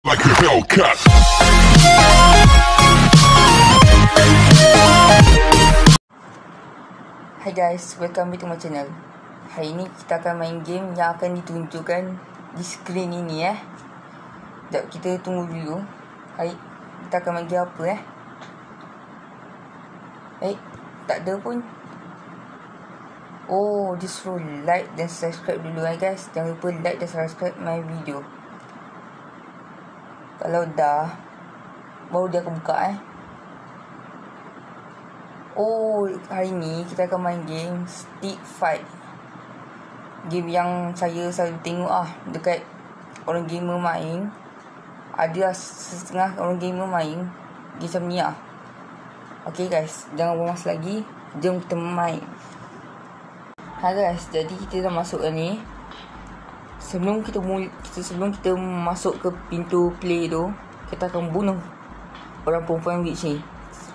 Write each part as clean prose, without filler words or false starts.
Like a Hellcat. Hi guys, welcome back to my channel. Hari ni kita akan main game yang akan ditunjukkan di skrin ini Sekejap, kita tunggu dulu. Hari kita akan main game apa tak ada pun. Oh, just suruh like dan subscribe dulu guys. Jangan lupa like dan subscribe my video. Kalau dah, baru dia akan buka Oh, hari ni kita akan main game Stick Fight. Game yang saya selalu tengok dekat orang gamer main. Ada setengah orang gamer main game macam ni Okay guys, jangan buang masa lagi. Jom kita main. Guys, jadi kita dah masuk ni. Sebelum kita masuk ke pintu play tu, kita akan bunuh orang perempuan witch ni.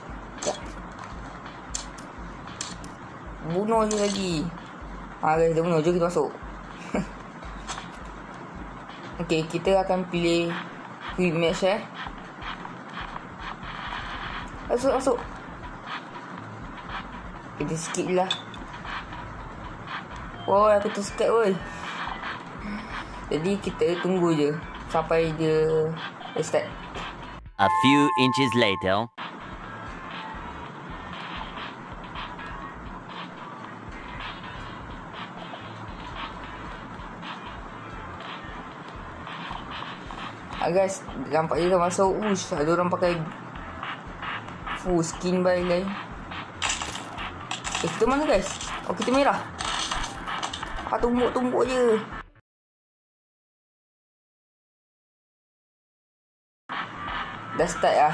Bunuh je lagi. Guys, dah bunuh. Jom kita masuk. Okay, kita akan pilih quick match Masuk. Kita skip lah. Wow, aku tersekat woi. Jadi kita tunggu je sampai dia start. A few inches later. Guys, nampak dia dah masuk. Ush, ada orang pakai full skin by lain. Kita mana guys? Oh, kita merah. Tumbuk je. Dah start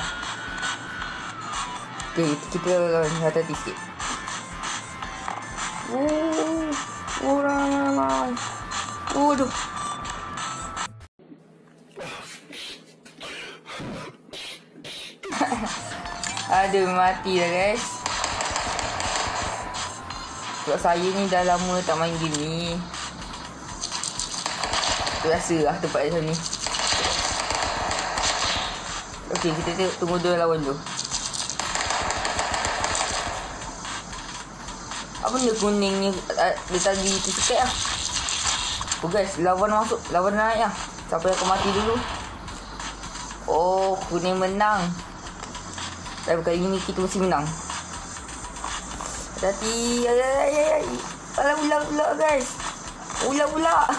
Okay, kita hati-hati sikit. Ramai. Aduh. Aduh, mati dah guys. Sebab saya ni dah lama tak main game ni. Biasa tempat macam ni. Okay, kita tunggu dia lawan dulu. Apa benda kuning ni? Dia tadi tu sikit Oh guys, lawan masuk. Lawan naik Siapa yang akan mati dulu? Oh, kuning menang. Tapi kali ni kita mesti menang. Hati-hati. Alah, ular guys. Ular.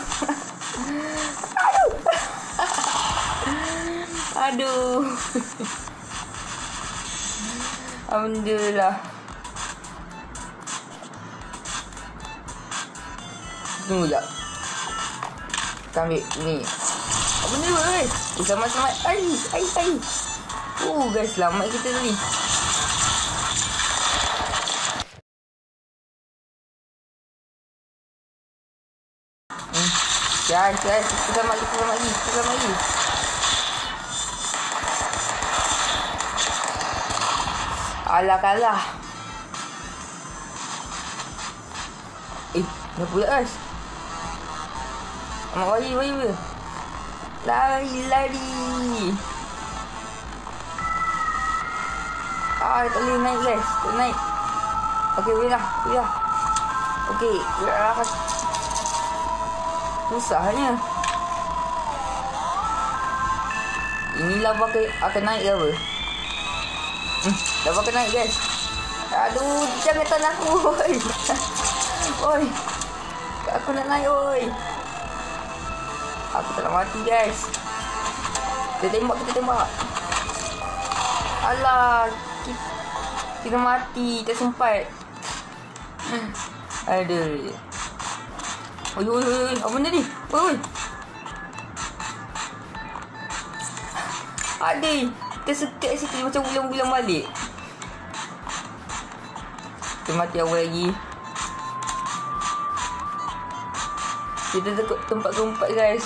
Aduh. Alhamdulillah. Tunggu sekejap. Kita ambil ni. Apa ni guys? Selamat. Ai. Guys, selamat kita tadi. Guys, kita selamat lagi. Alah kalah. Dah pula guys. Amat lari. Lari. Tak boleh naik guys. Tak naik. Okay, boleh dah. Okay, susahnya. Ini lava akan naik ke apa? Lava akan naik guys. Aduh, jangan tahan aku. Oi. Aku nak naik Aku tak nak mati guys. Kita tembak. Alah, kita mati. Tak sempat. Aduh. Oi. Apa benda ni? Oi. Adik, tersekat sikit macam ulang-ulang balik. Kita mati awal lagi. Kita dekat tempat keempat guys.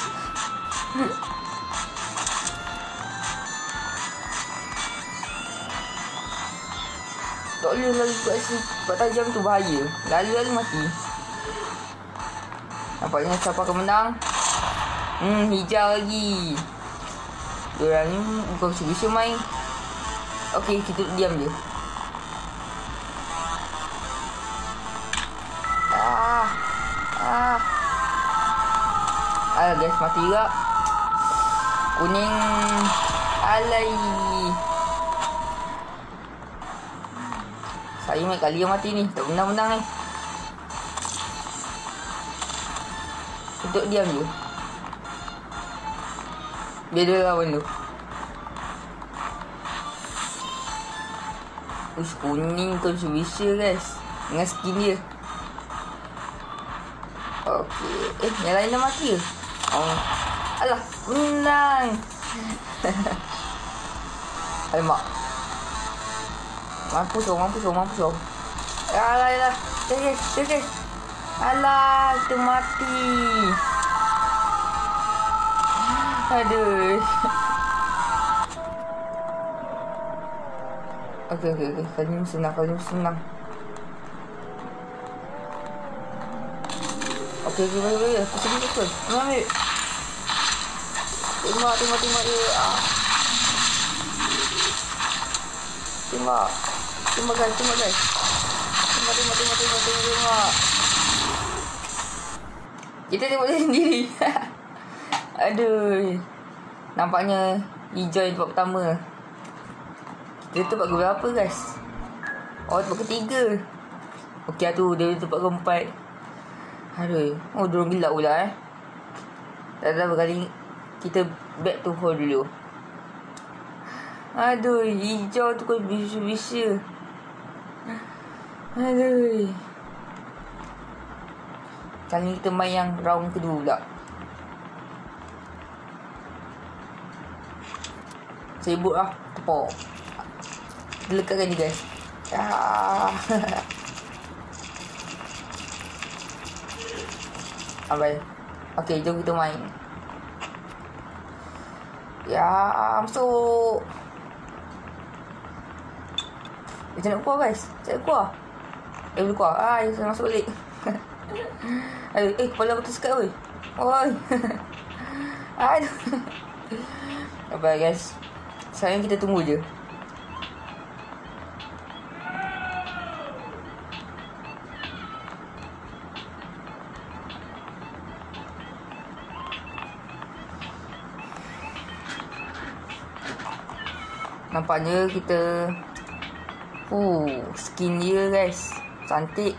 Tak boleh lari kat sini. Tempat tajam tu bahaya. Lari mati. Nampaknya siapa akan menang? Hijau lagi. Diorang ni bukan bisa main. Okay, kita diam je. Alah guys, mati juga. Kuning. Alai. Saya main kali yang mati ni. Tak menang-menang ni. Untuk diam je. Dia ada lawan tu. Ush, kuning kau bisa guys. Dengan skin dia. Okey. Yang lain dah mati ke? Oh. Alah, menang. Alamak. Mampus. Alah. Guys. Alah, kita mati. Aduh. Okey. Kali ni senang. Okey, baik. Betul. Ambil. Tembak dia. Tembak guys. Tembak. Kita tembak dia sendiri. Aduh. Nampaknya hijau tempat pertama. Dia tempat ke berapa guys? Oh, tempat ketiga. Okey tu dia tempat keempat. Aduh. Oh, dorang gelap pula Tak tahu kali kita back to hole dulu. Aduh, hijau tu kau bisa. Aduh. Kali ni kita main yang round kedua pula. Sibuk lah. Tepuk. Kita lekatkan ni guys. Abai. Okey, jom kita main. Ya, masuk. Macam nak keluar guys. Saya keluar. Boleh keluar. Saya masuk balik. Kepala aku tersekat weh. Oi. Aduh. Abai guys. Sekarang kita tunggu je. Nampaknya kita skin dia guys. Cantik.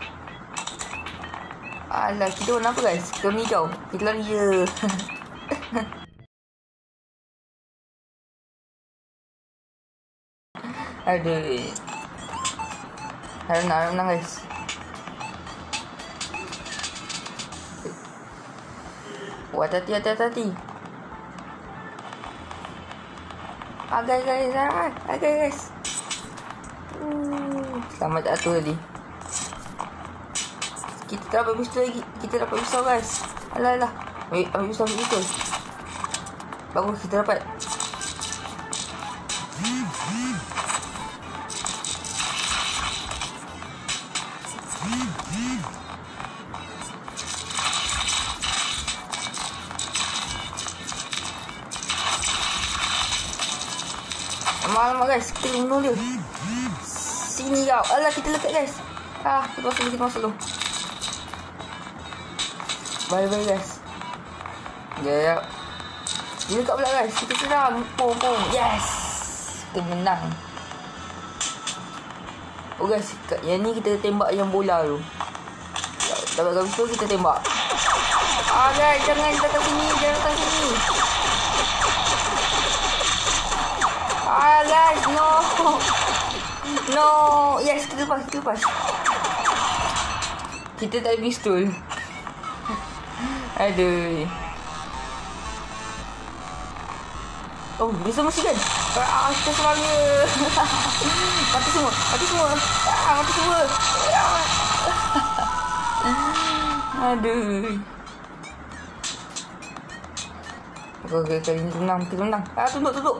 Alah, kita warna apa guys? Kita warna hijau. Kita lari je. Aduh. Harap menang guys. Hati-hati. Guys. Selamat jatuh tadi. Kita dapat pistol lagi. Kita dapat pistol guys. Alah. Ambil pistol. Bagus, kita dapat. Alamak guys, kita bunuh dia. Sini kau. Alah, kita lekat guys. Kita masuk dulu. Bye guys. Ya. Dia lekat pula guys. Kita serang. Pom. Yes. Kita menang. Oh guys, yang ni kita tembak yang bola tu. Dapat garis tu kita tembak. Guys, jangan datang sini. Guys, no. Yes, kita lepas. Kita tak ada pistol. Aduh. Oh, bisa mesti kan? Kita serang dia. Mati semua. Mati semua. Aduh. Okay, kali ni kita menang. Tunduk.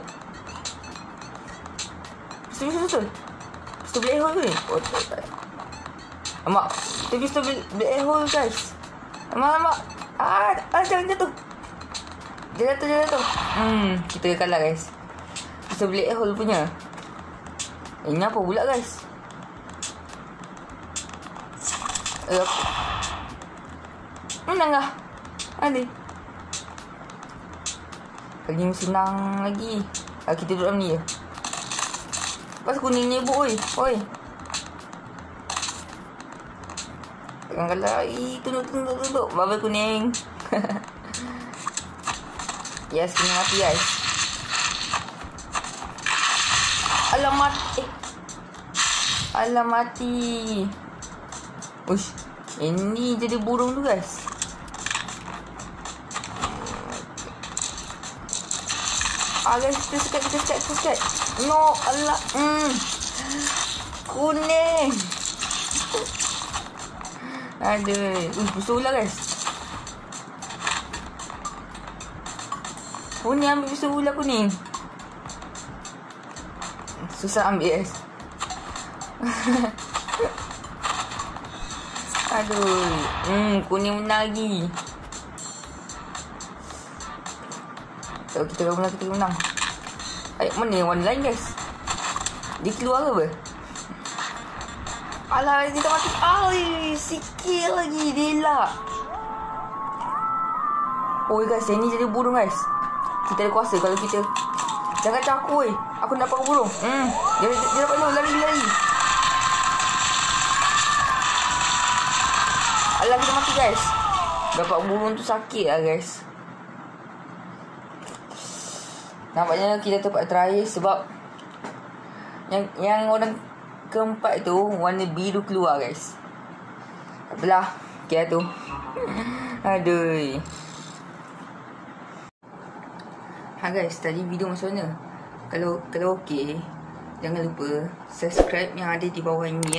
Betul. Pistol black hole ni. Oh, tak. Amak, kita pistol black hole guys. Amak. Jangan jatuh. Dia jatuh. Kita kalah guys. Kita black hole punya. Ini apa pula guys? Menang lah. Adik. Lagi senang lagi. Kita duduk dalam ni je. Lepas kuning nyebuk oi. Oi. Jangan kalah. Tunduk. Bubble kuning. Yes, kena mati guys. Alam mati. Uish. Ini jadi burung tu guys. Guys, kita sekat. No, alah. Kuning. Aduh. Pisau lah guys. Kuning ambil pisau lah kuning. Susah ambil guys. Aduh. Kuning menang lagi. So, kita menang. Mana yang warna lain guys? Dia keluar ke apa? Alah, kita mati. Sikit lagi. Dia elak. Guys, yang ni jadi burung guys. Kita ada kuasa kalau kita. Jangan kacau aku Aku nak dapat burung. Dia dapat tu. Lari. Alah, kita mati guys. Dapat burung tu sakit lah guys. Nampaknya kita tempat terakhir sebab yang orang keempat tu warna biru keluar guys. Takpelah. Okay tu. Aduh. Guys, tadi video macam mana? Kalau okey, jangan lupa subscribe yang ada di bawah ini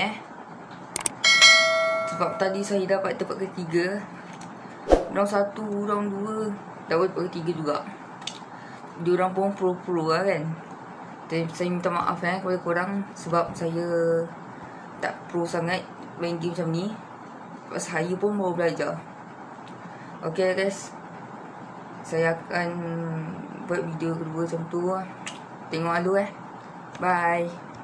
Sebab tadi saya dapat tempat ketiga. Round 1, round 2 dapat tempat ketiga juga. Diorang pun pro lah kan. Dan saya minta maaf kepada korang sebab saya tak pro sangat main game macam ni. Sebab saya pun baru belajar. Okay guys, saya akan buat video kedua macam tu. Tengok dulu Bye.